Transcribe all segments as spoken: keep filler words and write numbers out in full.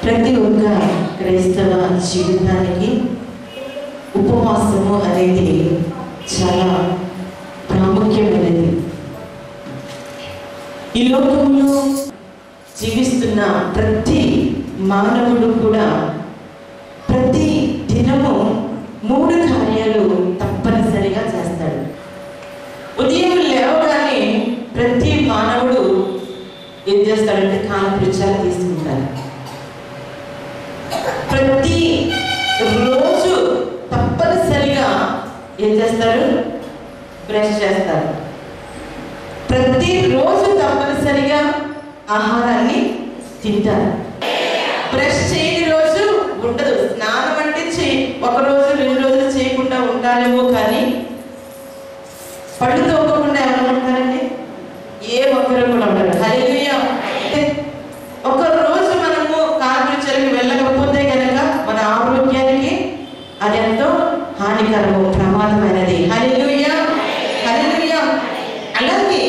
ప్రతి ఒక్క క్రైస్తవ జీవితానికి ఉపవాసము అనేది చాలా ప్రాముఖ్యమైనది. ఈ లోకంలో జీవిస్తున్న ప్రతి మానవుడు కూడా ప్రతి దినము మూడు కార్యాలు తప్పనిసరిగా చేస్తాడు. ఉదయం లేవగానే ప్రతి మానవుడు ఏం చేస్తాడంటే కాలకృత్యాలు తీసుకుంటారు. ప్రతి రోజు తప్పనిసరిగా ఏం చేస్తారు? బ్రష్ చేస్తారు. ప్రతి రోజు తప్పనిసరిగా ఆహారాన్ని తింటారు. బ్రష్ చేయని రోజు ఉండదు. స్నానం అంటే చేయి ఒక రోజు రెండు రోజులు చేయకుండా ఉంటారేమో, కానీ పళ్ళు తోకకుండా ఎవరు ఉంటారండి? ఏ ఒక్కరు కూడా ఉంటారు. హల్లెలూయా. ఒక రోజు మనము కాలకృత్యాలకు వెళ్ళకపోతే కనుక మన ఆరోగ్యానికి అది ఎంతో హానికరము, ప్రమాదమైనది. హల్లెలూయా, హల్లెలూయా. అలాగే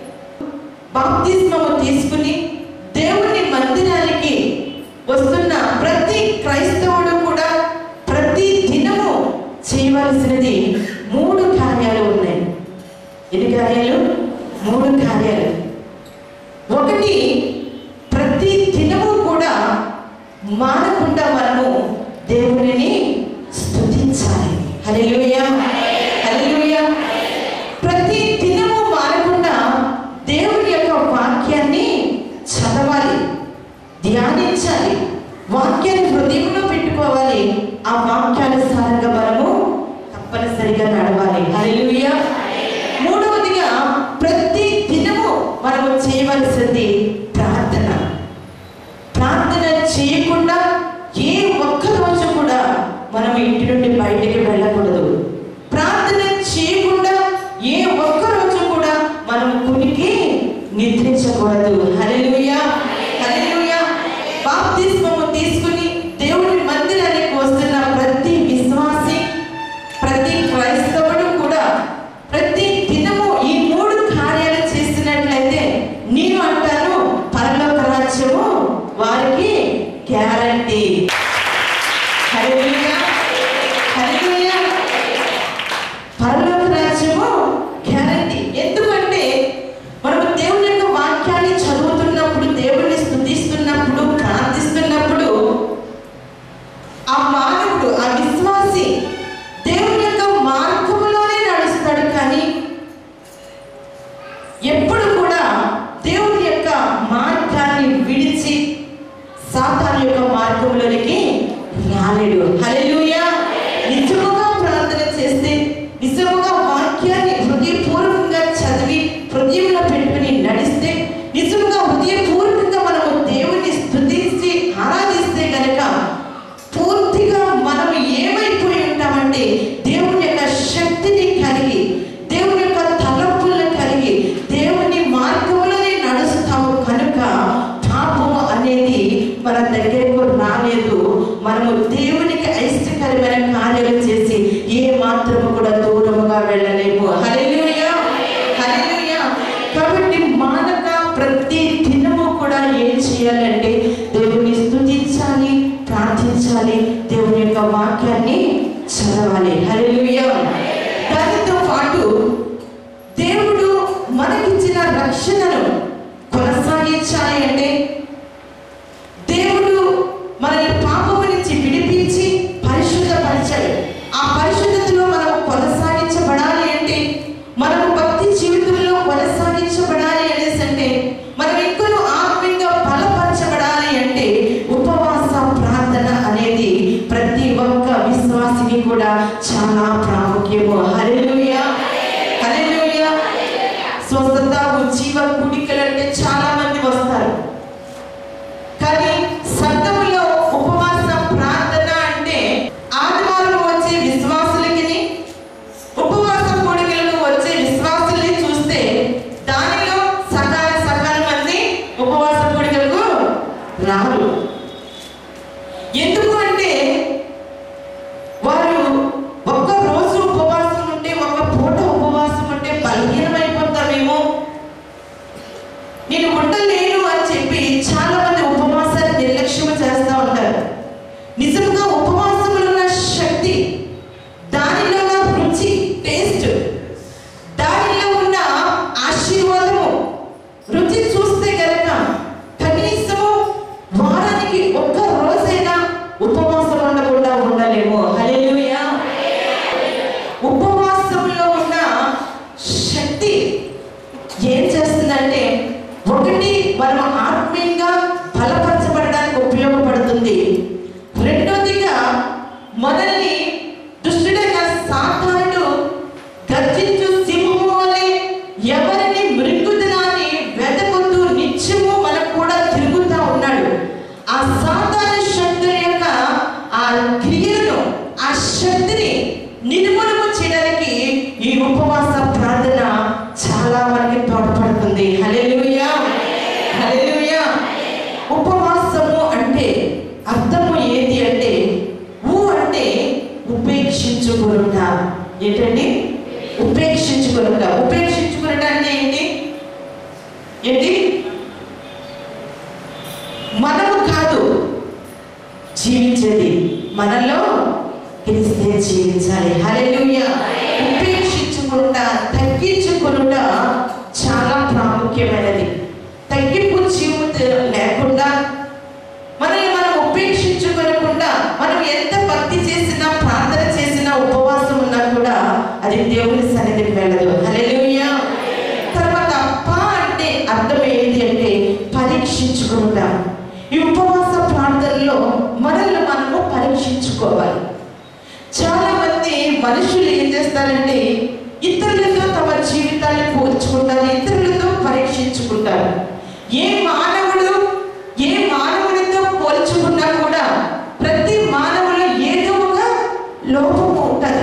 బాప్తిస్మము తీసుకుని దేవుని మందిరానికి వస్తున్న ప్రతి క్రైస్తవుడు కూడా ప్రతి దినము చేయవలసినది మూడు కార్యాలు ఉన్నాయి. ఎన్ని కార్యాలు? మూడు కార్యాలు. ఒకటి, ప్రతి దినము కూడా మానకుండా మనము దేవునిని స్తుతించాలి. హల్లెలూయా, హల్లెలూయా. ప్రతి దినము మానకుండా దేవుని యొక్క వాక్యాన్ని చదవాలి, ధ్యానించాలి, వాక్యాన్ని హృదయంలో పెట్టుకోవాలి. ఆ వాక్యానుసారంగా మనము తప్పనిసరిగా నడవాలి. హల్లెలూయా. మూడవదిగా, ప్రతి దినము మనము చేయవలసింది ప్రార్థన. ప్రార్థన చేయకుండా ఏ ఒక్క రోజు కూడా మనం ఇంటి నుండి బయటికి వెళ్ళకూడదు. ప్రార్థన చేయకుండా ఏ ఒక్క రోజు కూడా మనం కునికి నిద్రించకూడదు. హల్లెలూయా, హల్లెలూయా. బాప్తిస్మము తీసుకుని దేవుని మందిరానికి వస్తున్న ప్రతి విశ్వాసి, ప్రతి క్రైస్తవుడు కూడా ప్రతి దినము ఈ మూడు కార్యాలు చేసినట్లయితే నేను అంటాను, పరలోక రాజ్యము వారికి గ్యారంటీ. హల్లెలూయా, హల్లెలూయా. పరలోక రాజ్యము గ్యారంటీ. ఎందుకంటే మనము దేవుని యొక్క వాక్యాన్ని చదువుతున్నప్పుడు, దేవుని స్తుతిస్తున్నప్పుడు, ప్రార్థిస్తున్నప్పుడు ఆ మానవుడు, ఆ విశ్వాసి దేవుని యొక్క మార్గంలోనే నడుస్తాడు. కానీ ఎప్పుడు కూడా దేవుని యొక్క మార్గాన్ని విడిచి సాతాను యొక్క మార్గంలోనికి రాలేడు. హల్లెలూయా. నిజముగా ప్రార్థన చేస్తే, నిజముగా వాక్యాన్ని హృదయపూర్వకంగా చదివి హృదయంలో పెట్టుకుని నడిస్తే, నిజముగా హృదయపూర్వకంగా మనము దేవుని స్తుతించి ఆరాధిస్తే కనుక పూర్తిగా మనం ఏమైపోయి ఉంటామంటే దేవుని యొక్క శక్తిని కలిగి, దేవుని యొక్క తలంపులను కలిగి దేవుని మార్గంలోనే నడుస్తాము. కనుక పాపము అనేది మన దగ్గరకు రాలేదు. మనము దేవునికి అయిష్టకరమైన కార్యాలు చేసి ఏ మాత్రము కూడా దూరముగా వెళ్ళలేము. హల్లెలూయా, హల్లెలూయా. కాబట్టి మానక ప్రతి దినము కూడా ఏం చేయాలంటే దేవుని స్తుతించాలి, ప్రార్థించాలి, దేవుని యొక్క వాక్యాన్ని చదవాలి. హల్లెలూయా. దానితో పాటు దేవుడు మనకిచ్చిన రక్షణను కొనసాగించాలి అంటే, దేవుడు మనల్ని పాపము నుంచి విడిపించి పరిశుద్ధపరిచాడు. ఆ పరిశుద్ధతలో మనం కొనసాగించబడాలి అంటే, మనము భక్తి జీవితంలో కొనసాగించబడాలి అనేసి అంటే, మనం ఎక్కువ ఆత్మీయంగా బలపరచబడాలి అంటే ఉపవాస ప్రార్థన అనేది ప్రతి ఒక్క విశ్వాసికి కూడా చాలా ప్రాముఖ్యము. హల్లెలూయా, హల్లెలూయా. స్వస్థత, ఉజ్జీవ కూడికలు అంటే చాలా మంది వస్తారు. కానీ సంఘములో ఉపవాస ప్రార్థన అంటే ఆదివారం వచ్చే విశ్వాసులకి, ఉపవాస కూడికలకు వచ్చే విశ్వాసుల్ని చూస్తే దానిలో సకాల సకాల మంది ఉపవాస కూడికలకు రారు. ఎందుకు అంటే వారు ఒక్క రోజు ఉపవాసం ఉంటే, ఒక్క పూట ఉపవాసం ఉంటే బలహీనమైపోతామేమో, నేను ఉండలేను అని చెప్పి చాలా మంది ఉపవాసాన్ని నిర్లక్ష్యం చేస్తా మనల్ని దుష్టుడైన సాతానుడు గర్జించు సింహము వలె ఎవరిని మృంగుదనాన్ని వెదకుతూ నిత్యము మనకు కూడా తిరుగుతూ ఉన్నాడు. ఆ సాతాను శక్తుల యొక్క ఆ క్రియను, ఆ శక్తిని నిర్మూలన చేయడానికి ఈ ఉపవాస ప్రార్థన చాలా మనకి తోడ్పడుతుంది. హల్లెలూయా, హల్లెలూయా. ఉపవాసము అంటే అర్థము ఏది అంటే, ఊ అంటే ఉపేక్షించుకొనుట. ఏంటండి? ఉపేక్షించుకొనుట. ఉపేక్షించుకొనుట అంటే ఏంటి? ఏంటి? మనము కాదు జీవించేది, మనలో క్రీస్తే జీవించాలి. హల్లెలూయా. ఉపేక్షించుకొనుట, తగ్గించుకొనుట చాలా ప్రాముఖ్యమైనది. తగ్గింపు జీవితం లేకుండా, మనల్ని మనం ఉపేక్షించుకోకుండా, మనం ఎంత భక్తి చేసినా, ప్రార్థన చేసినా, ఉపవాసం ఉన్నా కూడా అది దేవుని సన్నిధికి వెళ్ళదు. హల్లెలూయా. తర్వాత పా అంటే అర్థం ఏంటి అంటే పరీక్షించుకుంటాం. ఈ ఉపవాస ప్రార్థనలో మనల్ని మనము పరీక్షించుకోవాలి. చాలా మంది మనుషులు ఏం చేస్తారంటే ఇతరులతో తమ జీవితాన్ని పోల్చుకుంటారు, ఇతరులతో పరీక్షించుకుంటారు. ఏ మానవుడు ఏ మానవుడితో పోల్చుకున్నా కూడా ప్రతి మానవులు ఏదో ఒక లోపము ఉంటుంది.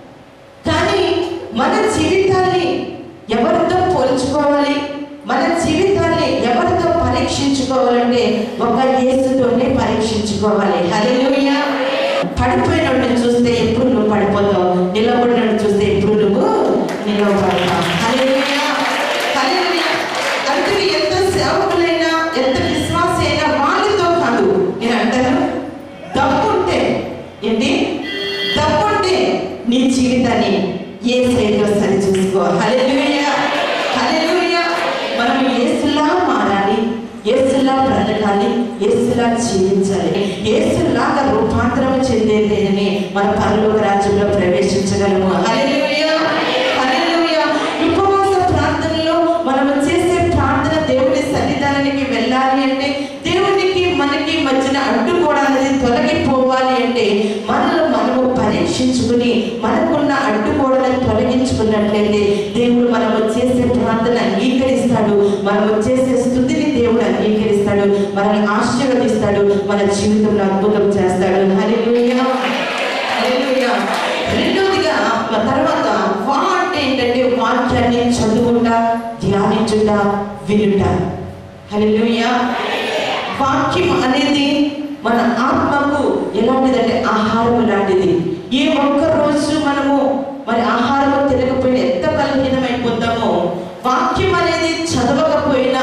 కానీ మన జీవితాన్ని ఎవరితో పోల్చుకోవాలి, మన జీవితాన్ని ఎవరితో పరీక్షించుకోవాలంటే ఒక యేసుతోనే పరీక్షించుకోవాలి. హల్లెలూయా. పడిపోయినోడిని చూస్తే ఎప్పుడు నువ్వు పడిపోతావు, నిలబడినోడిని చూస్తే ఎప్పుడు నువ్వు నిలబడతావు. హల్లెలూయా, హల్లెలూయా. అందుకే ఎంత సేవకులైనా, ఎంత విశ్వాస అయినా వాళ్ళతో కాదు. నేను అంటాను, దమ్ముంటే ఏంటి? దమ్ముంటే నీ జీవితాన్ని యేసుతో సరి చూసుకో. హల్లెలూయా, హల్లెలూయా. మనం యేసులా మారాలి, యేసులా బ్రతకాలి, యేసులా జీవించాలి. యేసులాగా రూపాంతరం చెందేదేనని మన పరలోక రాజ్యంలో ప్రవేశించగలము. హల్లెలూయా, హల్లెలూయా. ఉపవాస ప్రార్థనలో మనం చేసే ప్రార్థన దేవుని సన్నిధానానికి వెళ్ళాలి అంటే, దేవునికి మనకి మధ్యన అడ్డుకోవడానికి తొలగిపోవాలి అంటే, మనలో మనము పరీక్షించుకుని మనకున్న అడ్డుకోవడాన్ని తొలగించుకున్నట్లయితే దేవుడు మనము చేసే ప్రార్థన అంగీకరిస్తాడు, మనము చేసే స్తుతిని దేవుడు అంగీకరిస్తాడు, మనల్ని ఆశీర్వదిస్తాడు, మన జీవితంలో అద్భుతం చేస్తాడు. హల్లెలూయా, హల్లెలూయా. రెండోదిగా తర్వాత వా అంటే ఏంటంటే వాక్యాన్ని చదువుట, ధ్యానించుట, వినుట. హల్లెలూయా. వాక్యం అనేది మన ఆత్మకు ఎలాంటిదంటే ఆహారం లాంటిది. ఏ ఒక్క రోజు మనము మరి ఆహారం తినకపోయినా ఎంత బలహీనమైపోతామో, వాక్యం అనేది చదవకపోయినా,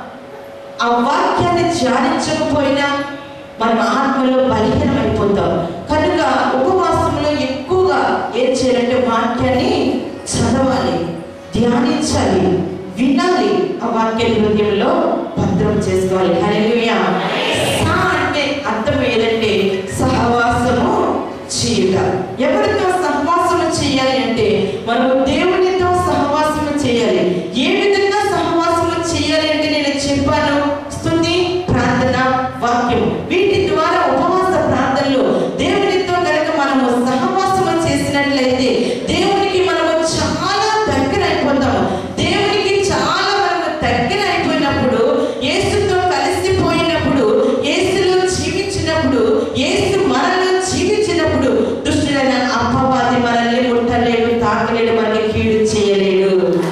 ఆ వాక్యాన్ని ధ్యానించకపోయినా మన ఆత్మలో బలహీనమైపోతాం. కనుక ఉపవాసంలో ఎక్కువగా ఏం చేయాలంటే వాక్యాన్ని చదవాలి, ధ్యానించాలి, వినాలి, ఆ వాక్య హృదయంలో భద్రం చేసుకోవాలి. హల్లెలూయా. సా అంటే అర్థం ఏదంటే సహవాసము చేయుట. ఎవరితో సహవాసము చేయాలి అంటే మనము దేవునితో సహవాసము చేయాలి. ఏ విధంగా సహవాసము చేయాలి అంటే నేను చెప్పాను, స్తుతి, ప్రార్థన, వాక్యం. వీటి ద్వారా ఉపవాస ప్రార్థనలో దేవునితో కనుక మనము సహవాసము చేసినట్లయితే దేవునికి మనము చాలా దగ్గర అయిపోతాము. దేవునికి చాలా మనము దగ్గర అయిపోయినప్పుడు, యేసుతో కలిసిపోయినప్పుడు, యేసులో జీవించినప్పుడు, యేసు మనలో జీవించినప్పుడు దుష్టుడైన అపవాది మనల్ని ముట్టలేడు, తాకలేడు, మనకి కీడు చేయలేడు.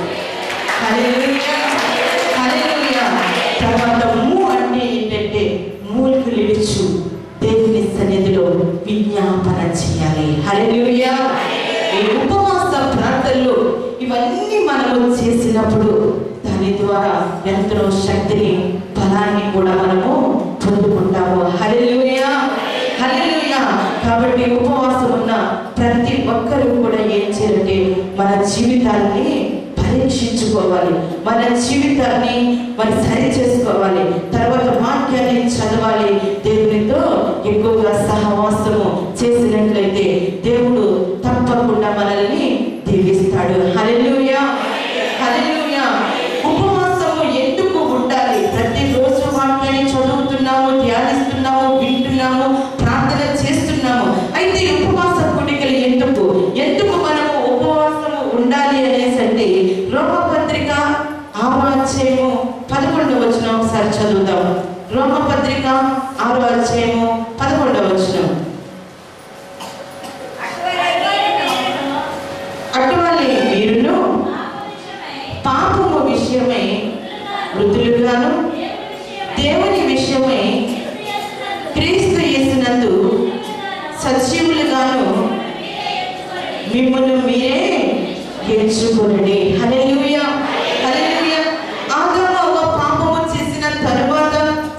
హల్లెలూయా, హల్లెలూయా. తర్వాత మూ అంటే ఏంటంటే మూలుగులు విడుచు దేవుని సన్నిధిలో విజ్ఞాపన చేయాలి. హల్లెలూయా. ఈ ఉపవాస ప్రార్థనలు ఇవన్నీ మనము చేసినప్పుడు దాని ద్వారా ఎంతో శక్తిని, బలాన్ని కూడా మనము పొందుకుంటాము. హల్లెలూయా, హల్లెలూయా. కాబట్టి ఉపవాసం ఉన్న ప్రతి ఒక్కరూ కూడా ఏం చేయాలంటే మన జీవితాన్ని పరీక్షించుకోవాలి, మన జీవితాన్ని మరి సరి చేసుకోవాలి. తర్వాత వాక్యాన్ని చదవాలి, దేవునితో ఎక్కువగా సహవాసము చేసినట్లయితే దేవుడు తప్పకుండా మనల్ని దీవిస్తాడు. హల్లెలూయా, హల్లెలూయా. ఉపవాసము ఎందుకు ఉండాలి? ప్రతిరోజు వాక్యాన్ని చదువుతున్నాము, ధ్యానిస్తున్నాము, వింటున్నాము, ప్రార్థన చేస్తున్నాము. అయితే ఉపవాసం అధ్యాయము పదకొండవ వచనం. అటువంటి మీరును పాపము విషయమై వృద్ధులుగాను దేవుని విషయమై క్రీస్తు యేసునందు సజీవులుగాను మిమ్మల్ని మీరే ఎంచుకొనండి. హల్లెలూయా, హల్లెలూయా. ఆదాము అవ్వ పాపము చేసిన తరువాత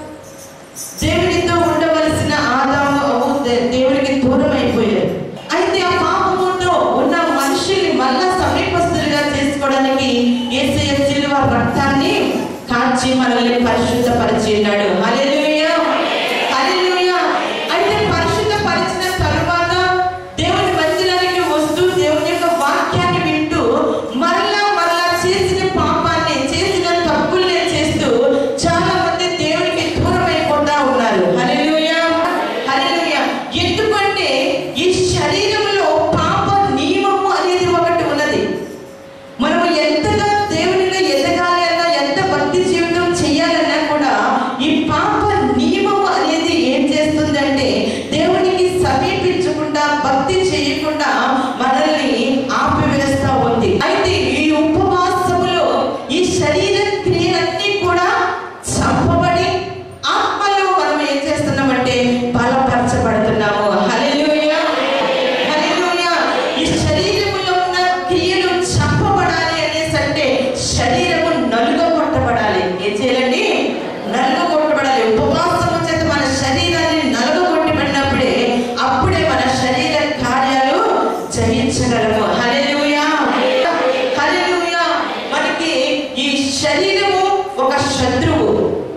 దేవునితో ఉండవలసిన ఆదాము అవ్వ దేవునికి దూరం అయిపోయారు. అయితే ఆ పాపముతో ఉన్న మనుషుల్ని మళ్ళా సమీపస్తులుగా చేసుకోవడానికి యేసయ్య శిలువ రక్తాన్ని కాచి మనల్ని పరిశుద్ధపరిచి ఉన్నాడు. హల్లెలూయా, హల్లెలూయా. అయితే పరిశుద్ధపరిచిన తరువాత దేవుని మందిరానికి వస్తూ దేవుని యొక్క వాక్యాన్ని వింటూ మరలా మరలా చేసిన పాపాన్ని చేసిన తప్పుల్ని చేస్తూ చాలా మంది దేవునికి దూరం అయిపోతా ఉన్నారు. హల్లెలూయా, హల్లెలూయా. ఎందుకంటే ఈ శరీరంలో పాప నియమము అనేది ఒకటి ఉన్నది. మనము ఎంతగా దేవునిలో ఎదగాలి అన్నా, ఎంత భక్తి జీవితం చేయాలన్నా కూడా ఈ పాప నియమము అనేది ఏం చేస్తుందంటే దేవునికి సమీపించకుండా, భక్తి చేయకుండా మనల్ని ఆపివేస్తూ ఉంది. అయితే ఈ ఉపవాసములో ఈ శరీర క్రియలన్నీ కూడా చంపబడి ఆత్మలో మనం ఏం చేస్తున్నామంటే బలపరచబడుతున్నాము. హల్లెలూయా, హల్లెలూయా. ఈ శరీరములో ఉన్న క్రియలు చంపబడాలి అనేసి అంటే శరీరము నలుగగొట్టబడాలి. ఏం చేయాలండి? నలుగగొట్టబడాలి. ఉపవాసము చేత మన శరీరాన్ని నలుగగొట్టబడినప్పుడే అప్పుడే మన శరీర కార్యాలు జయించగలము. హల్లెలూయా, హల్లెలూయా. మనకి ఈ శరీరము ఒక శత్రువు,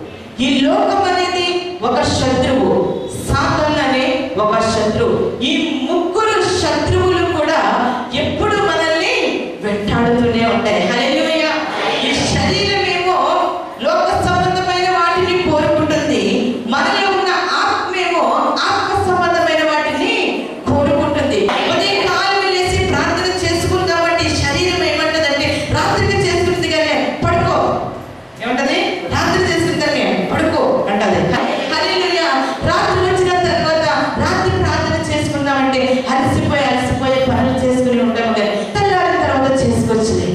ఈ లోకం అనేది ఒక శత్రువు, సాతాను అనే ఒక శత్రువు. ఈ ముగ్గురు శత్రువులు కూడా ఎప్పుడు మనల్ని వెంటాడుతూనే ఉంటాయి. హల్లెలూయా. ఈ శరీరం ఏమో లోక సంబంధమైన వాటిని కోరుకుంటుంది, మనలో ఉన్న ఆత్మేమో ఆత్మ సంబంధమైన వాటిని కోరుకుంటుంది. ఉదయం కాలం లేసి ప్రార్థన చేసుకుందామంటే శరీరం ఏమంటదంటే రాత్రికి చేసుకుంది కానీ పడుకో, ఏమంటది? రాత్రి చేసుకుంది కానీ పడుకో అంటది. హల్లెలూయా. రాత్రి వచ్చిన తర్వాత రాత్రి ప్రార్థన చేసుకుందామంటే అలసిపోయి అలసిపోయి పనులు చేసుకుని ఉంటాం కానీ తెల్లారిన తర్వాత చేసుకొచ్చింది.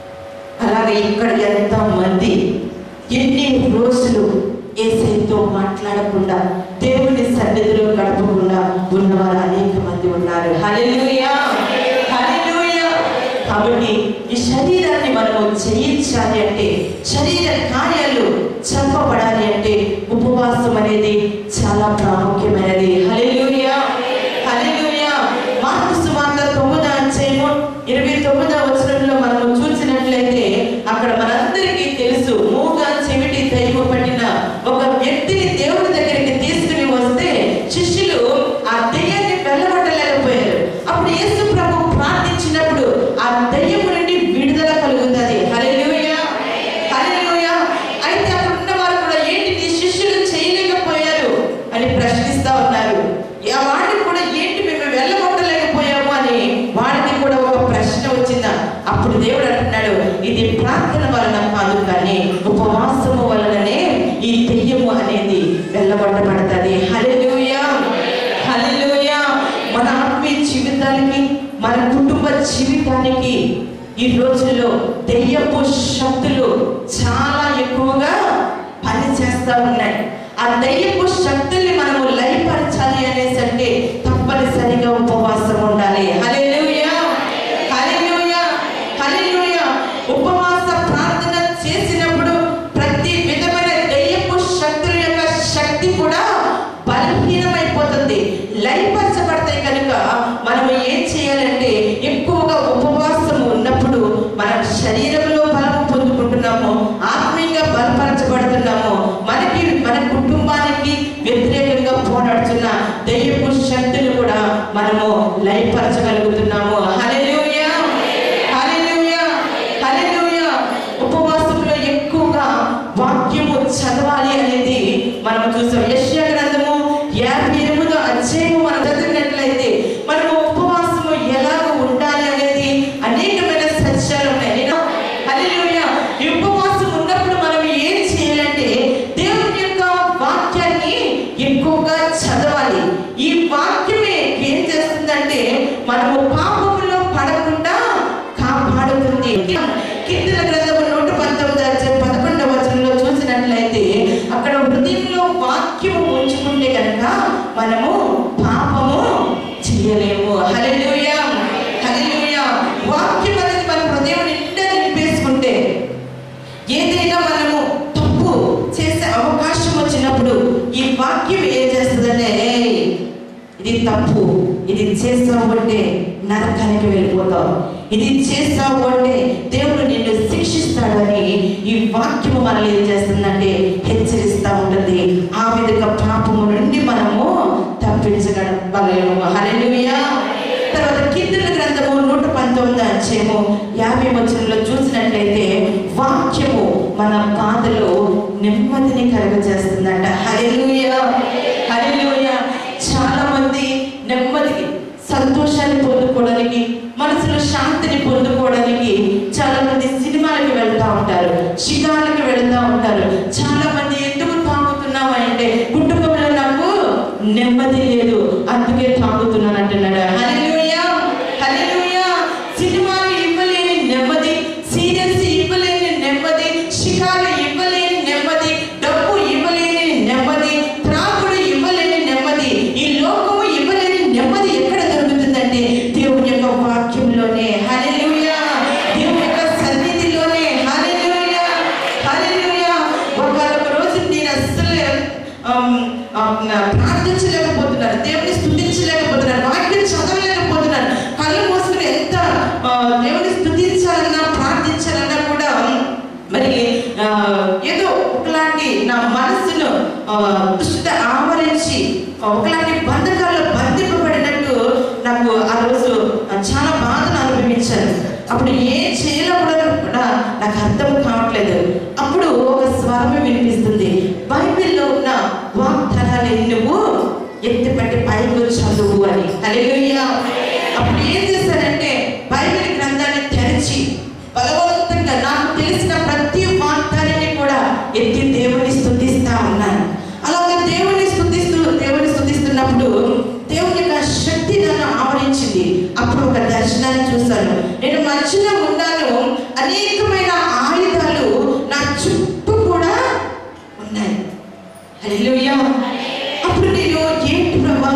అలాగే ఇక్కడ ఎంత మంది ఎన్ని రోజులు యేసయ్యతో మాట్లాడకుండా దేవుని సన్నిధిలో గడపకుండా ఉన్నవారు అనేక మంది ఉన్నారు. హల్లెలూయా, హల్లెలూయా. కాబట్టి ఈ శరీరాన్ని మనము జయించాలి అంటే, శరీర కార్యాలు చంపబడాలి అంటే ఉపవాసం అనేది చాలా ప్రాముఖ్యమైనది. హల్లెలూయా, హల్లెలూయా. మార్కు సువార్త తొమ్మిదవ అధ్యాయము ఇరవై తొమ్మిదవ వచనంలో మనము చూసినట్లయితే అక్కడ మనందరికీ తెలుసు, మూగా చెవిటి దయ్యము పట్టిన ఒక వ్యక్తిని దేవుడి దగ్గరికి తీసుకుని వస్తే శిష్యులు ఆ దయ్యాన్ని వెళ్ళగొట్టలేకపోయారు. అప్పుడు యేసు ప్రభు ప్రార్థించినప్పుడు ఆ దయ్యము నుండి విడుదల కలుగుతుంది. హల్లెలూయా, హల్లెలూయా. అయితే అక్కడ ఉన్న వారు కూడా ఏంటి నీ శిష్యులు చేయలేకపోయారు అని ప్రశ్నిస్తా ఉన్నారు. వాడికి కూడా ఏంటి మేము వెళ్ళగొట్టలేకపోయాము అని వాడికి కూడా ఒక ప్రశ్న వచ్చిందా. అప్పుడు దేవుడు అంటున్నాడు, ఇది ప్రార్థన వలన కాదు కానీ ఉపవాసము వలననే ఈ దెయ్యము అనేది వెళ్ళగొట్టబడుతుంది. హల్లెలూయా, హల్లెలూయా. మన ఆత్మీయ జీవితానికి, మన కుటుంబ జీవితానికి ఈ రోజుల్లో దెయ్యపు శక్తులు చాలా ఎక్కువగా పనిచేస్తూ ఉన్నాయి. ఆ దెయ్యపు శక్తుల్ని మనము లయపరచాలి అనేసి అంటే తప్పనిసరిగా ఉపవాసం ఉండాలి. హల్లెలూయా, హల్లెలూయా, హల్లెలూయా. ఉపవాస ప్రార్థన చేసినప్పుడు ప్రతి విధమైన దెయ్యపు శక్తుల యొక్క శక్తి కూడా బలహీనమైపోతుంది, లయపరచబడతాయి. కనుక మనం ఏం చేయాలంటే ఎక్కువగా ఉపవాసం ఉన్నప్పుడు మన శరీరంలో బలం పొందుకుంటున్నాము, ఆత్మీయంగా బలపరచబడుతున్నాము. మనకి మన కుటుంబానికి వ్యతిరేకంగా పోరాడుతున్న దెయ్యపు శక్తులు కూడా మనము లయపరచగలుగుతున్నాము. హల్లెలూయా, హల్లెలూయా, హల్లెలూయా. ఉపవాసంలో ఎక్కువగా వాక్యము చదవాలి అనేది మనం చూసాం. యెషయా గ్రంథము యాభై ఎనిమిదో అధ్యాయము మనం చదివినట్లయితే మనము ఉపవాసము ఎలాగ ఉండాలి అనేది అనేకమైన సత్యాలు ఉన్నాయి. హల్లెలూయా. ఈ ఉపవాసం ఉన్నప్పుడు మనం ఏం చేయాలంటే దేవుని యొక్క వాక్యాన్ని ఎక్కువగా చదవాలి. ఈ వాక్యమే ఏం చేస్తుందంటే మనము పాపములో పడకుండా కాపాడుతుంది. కీర్తన గ్రంథము నూట పంతొమ్మిది పదకొండవ వచనంలో చూసినట్లయితే అక్కడ హృదయంలో వాక్యము ఉంచుకుంటే కనుక మనము పాపము చేయలేము. హల్లెలూయా, హల్లెలూయా. వాక్యం అనేది మన హృదయం నిండా నింపేసుకుంటే ఏదైనా మనము తప్పు చేసే అవకాశం వచ్చినప్పుడు ఈ వాక్యం ఏం చేస్తుందంటే ఇది తప్పు, ఇది చేస్తావు అంటే నరకానికి వెళ్ళిపోతావు, ఇది చేస్తావు అంటే దేవుడు నిన్ను శిక్షిస్తాడని ఈ వాక్యము మనల్ని ఏం చేస్తుందంటే హెచ్చరిస్తూ ఉంటుంది. ఆ విధంగా పాపము నుండి మనము తప్పించగలము. హల్లెలూయా. తర్వాత కీర్తన గ్రంథము నూట పంతొమ్మిది అధ్యాయము యాభై వచనంలో చూసినట్లయితే వాక్యము మన బాధలో నెమ్మదిని కలుగజేస్తుందంట. హల్లెలూయా, హల్లెలూయా. చాలా మంది నెమ్మదికి, సంతోషాన్ని పొందుకోవడానికి, మనసులో శాంతిని పొందుకోవడానికి చాలా మంది సినిమాలకు వెళ్తూ ఉంటారు, షికార్లకు వెళ్తూ ఉంటారు. చాలా మంది ఎందుకు తాగుతున్నావు అంటే కుటుంబంలో నాకు నెమ్మది లేదు అందుకే తాగుతున్నాను అంటున్నాడు. హల్లెలూయా, హల్లెలూయా. సినిమాలు ఇవ్వలేని నెమ్మది, సీరియల్స్ ఇవ్వలేని నెమ్మది, షికార్లు ఇవ్వలేని నెమ్మది, డబ్బు ఇవ్వలేని నెమ్మది, త్రాగుడు ఇవ్వలేని నెమ్మది, ఈ లోకము ఇవ్వలేని నెమ్మది ఎక్కడ దొరుకుతుందంటే దేవుని యొక్క వాక్యంలోనే. హల్లెలూయా, దేవుని యొక్క సన్నిధిలోనే. హల్లెలూయా, హల్లెలూయా. ఒక రోజు నేను అస్సలు ప్రార్థించలేకపోతున్నాను, దేవుని స్తుతించలేకపోతున్నాను, వాక్యం చదవలేకపోతున్నాను. కళ్ళు మూసుకుని ఎంత దేవుని స్తుతించాలన్నా ప్రార్థించాలన్నా కూడా మరి ఏదో ఒకలాంటి నా మనస్సును దుష్ట ఆవరించి ఒకలాంటి బంధకాల్లో బంధింపబడినట్టు నాకు ఆ రోజు చాలా బాధను అనుభవించాను. అప్పుడు ఏం చేయాలో కూడా నాకు అర్థం కావట్లేదు. అప్పుడు ఒక స్వరం వినిపిస్తుంది, బైబిల్లో ఉన్న వాగ్దానాన్ని నువ్వు ఎత్తిపట్టి పైకి చదువు అని. హల్లెలూయా. అప్పుడు ఏం చేశానంటే బైబిల్ గ్రంథాన్ని తెరిచి బలవంతంగా నాకు తెలిసిన ప్రతి వాగ్దానాన్ని కూడా ఎత్తి దేవుని స్తుతిస్తా ఉన్నాను. అలాగే దేవుని స్తుతిస్తూ దేవుని స్తుతిస్తున్నప్పుడు దేవుని యొక్క శక్తి నన్ను ఆవరించింది. అప్పుడు ఒక దర్శనాన్ని చూశాను. నేను మధ్యలో ఉన్నాను, అనేకమైన ఆయుధాలు నా చుట్టూ కూడా ఉన్నాయి. హల్లెలూయా. అప్పుడు నేను ఏంటి ప్రభా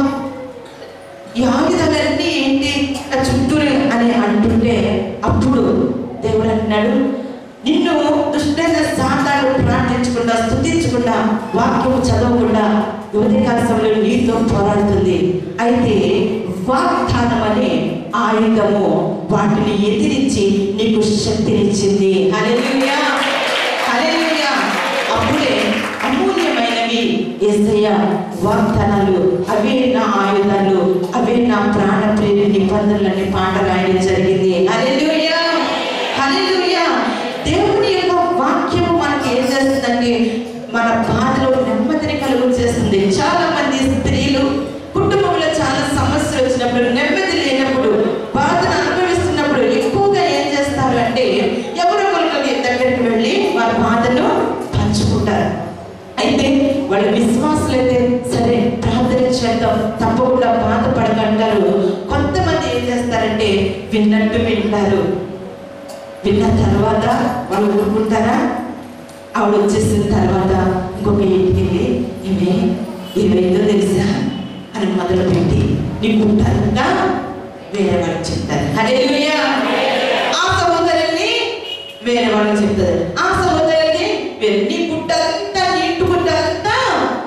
ఈ ఆయుధాలన్నీ ఏంటి నా చుట్టూ అని అంటుంటే అప్పుడు దేవుడు అన్నాడు, నిన్ను దుష్టైన సాతాను ప్రార్థించకుండా, స్తుతించకుండా, వాక్యము చదవకుండా ఉదయకాల సమయంలో నీతో పోరాడుతుంది. అయితే వాగ్దానం అనే ఆయుధము వాటిని ఎదిరించి నీకు శక్తినిచ్చింది. హల్లెలూయా, హల్లెలూయా. అప్పుడే అమూల్యమైనవి యేసయ్య వాగ్దానాలు, అవే నా ఆయుధాలు, అవే నా ప్రాణ ప్రేమ నిబంధనలని పాట రాయడం జరిగింది. హల్లెలూయా, హల్లెలూయా. దేవుని యొక్క వాక్యము మనకి ఏం చేస్తుందంటే మన బాధలో నెమ్మదిని కలుగు చేస్తుంది. చాలా మంది స్త్రీలు కుటుంబంలో చాలా సమస్యలు వచ్చినప్పుడు, నెమ్మది లేనప్పుడు, బాధను అనుభవిస్తున్నప్పుడు ఎక్కువగా ఏం చేస్తారు అంటే ఎవరో ఒకరి దగ్గరికి వెళ్ళి వారి బాధను పంచుకుంటారు. అయితే వాళ్ళ విశ్వాసులైతే సరే ప్రార్థన చేద్దాం, తప్పకుండా బాధపడకంటారు. కొంతమంది ఏం చేస్తారంటే విన్నట్టు వింటారు. విన్న తర్వాత వాళ్ళు ఊరుకుంటారా? ఆవిడ వచ్చేసిన తర్వాత ఇంకొక ఇంటికి వెళ్ళి ఇవే ఇవేందో తెలుసా అని మొదలుపెట్టి నీ గుంటంతా వేరే వాళ్ళకి చెప్తారు. హల్లెలూయా. ఆ సహోదరుని వేరే వాళ్ళకి చెప్తారు, ఆ సహోదరుని నీ గుట్టంతా, నీ ఇంటి గుట్టంతా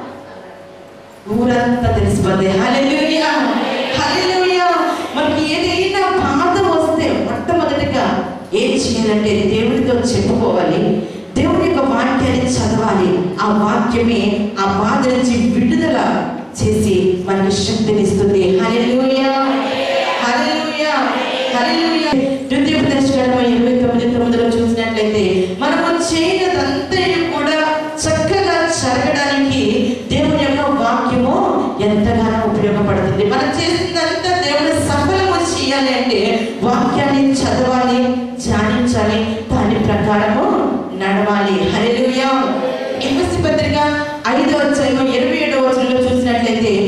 ఊరంతా తెలిసిపోతాయి. హల్లెలూయా, హల్లెలూయా. మనకి ఏదైనా బాధ వస్తే మొట్టమొదటిగా ఏం చేయాలంటే దేవుడితో చెప్పుకోవాలి, దేవుడి యొక్క వాక్యాన్ని చదవాలి. ఆ వాక్యమే ఆ బాధ నుంచి విడుదల చేసి మనకి శక్తినిస్తుంది. హల్లెలూయా, హల్లెలూయా, హల్లెలూయా. ద్వితీయోపదేశకాండం ఇరవై తొమ్మిది తొమ్మిదిలో చూసినట్లయితే మనము చేయదంతా కూడా చక్కగా జరగడానికి దేవుని యొక్క వాక్యము ఎంతగానో ఉపయోగపడుతుంది. మనం చేసినంతా దేవుడు సఫలము చేయాలి అంటే వాక్యాన్ని చదవాలి, ధ్యానించాలి, దాని ప్రకారము నడవాలి. హల్లెలూయా. ఎఫెసీ పత్రిక ఐదో అధ్యాయం ఇరవై ఏడవ వచనంలో చూసినట్లయితే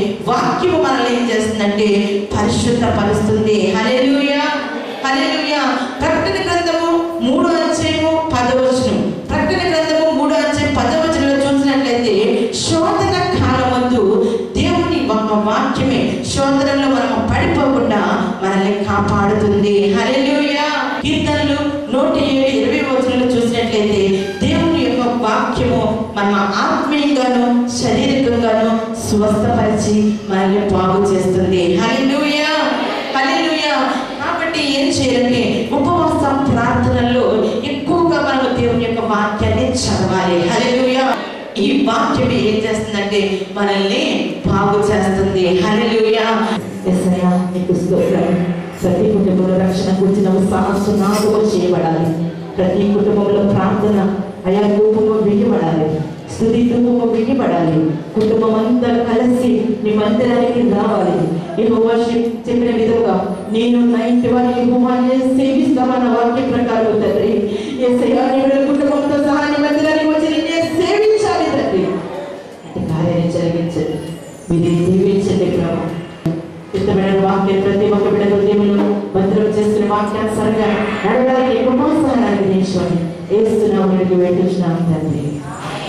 చేస్తుందంటే పరిశుద్ధ పరుస్తుంది. హల్లెలూయా, హల్లెలూయా. ప్రకటన గ్రంథము మూడో అధ్యాయము పదో వచనం, ప్రకటన గ్రంథము మూడో అధ్యాయం పదో వచనంలో చూసినట్లయితే శోధన కాలమందు దేవుని ఒక వాక్యమే శోధనలో మనం పడిపోకుండా మనల్ని కాపాడుతుంది. హల్లెలూయా. కీర్తనలు నూట ఏడు ఇరవై వచనంలో చూసినట్లయితే దేవుని యొక్క వాక్యము మన ఆత్మీయంగాను శారీరకంగాను స్వస్థపరిచి మనల్ని బాగు చేస్తుంది. హల్లెలూయా, హల్లెలూయా. కాబట్టి ఏం చేయాలంటే ఉపవాస ప్రార్థనల్లో ఎక్కువగా మనం దేవుని యొక్క వాక్యాన్ని చదవాలి. హల్లెలూయా. ఈ వాక్యం ఏం చేస్తుందంటే మనల్ని బాగు చేస్తుంది. హల్లెలూయా. యేసయ్యా నీకు స్తోత్రం. ప్రతి కుటుంబంలో రక్షణ కూర్చిన ఉత్సాహం నాతో చేయబడాలి. ప్రతి కుటుంబంలో ప్రార్థన అయా ధూపము వేయబడాలి, స్తుతి ధూపము వేయబడాలి. కుటుంబం అంతా కలిసి నీ మందిరానికి రావాలి. యెహోవా చెప్పిన విధంగా నేను నా ఇంటి వారి యెహోవాని సేవిస్తామన్న వాక్య ప్రకారం తండ్రి యేసయ్యా నీ కుటుంబంతో సహా నీ మందిరానికి వచ్చి నిన్నే సేవించాలి తండ్రి. అంటే కార్యాన్ని జరిగించండి, మీరు దీవించండి ప్రభు. ఇష్టమైన వాక్యం ప్రతి ఒక్క బిడ్డ హృదయంలో భద్రం చేస్తున్న వాక్యానుసారంగా నడవడానికి ఉపవాసాన్ని అందించుకొని ఏస్తున్నాము వేడుచున్నాము తండ్రి.